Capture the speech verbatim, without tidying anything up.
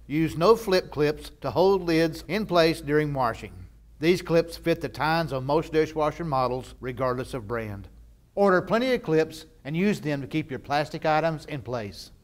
Use no flip clips to hold lids in place during washing. These clips fit the tines on most dishwasher models, regardless of brand. Order plenty of clips and use them to keep your plastic items in place.